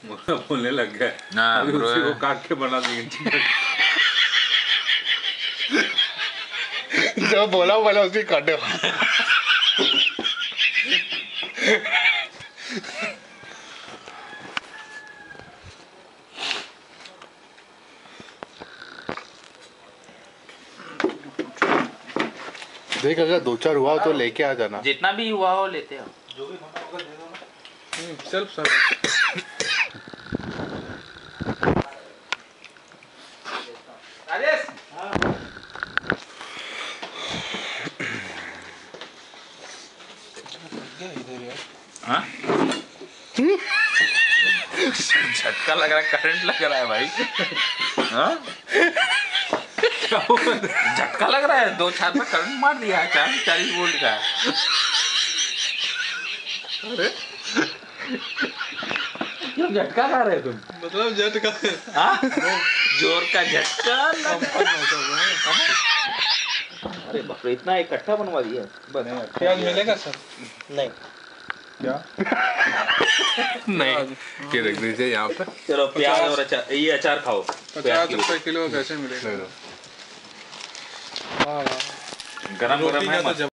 बोलने लग गए। अभी उसी को काट के बना देंगे। जो बोला बोला उसी काटे। देख अगर 2-4 हुआ तो लेके आ जाना। जितना भी हुआ हो लेते हो। जो भी होगा होगा दे दो ना। Self service. राजेश हाँ झटका लग रहा है, करंट लग रहा है भाई। हाँ झटका लग रहा है, 2-4 में करंट मार दिया है। 40 वोल्ट का। अरे क्यों झटका खा रहे तुम? मतलब झटका। हाँ जोर का झटका। अरे बाप रे, इतना इकट्ठा बनवा दिया। प्याज मिलेगा सर? नहीं क्या? नहीं ये रख दीजिए यहाँ पे। चलो प्याज और अचार, ये अचार खाओ। 50 रुपए किलो कैसे मिलेगा? गरम गरम है।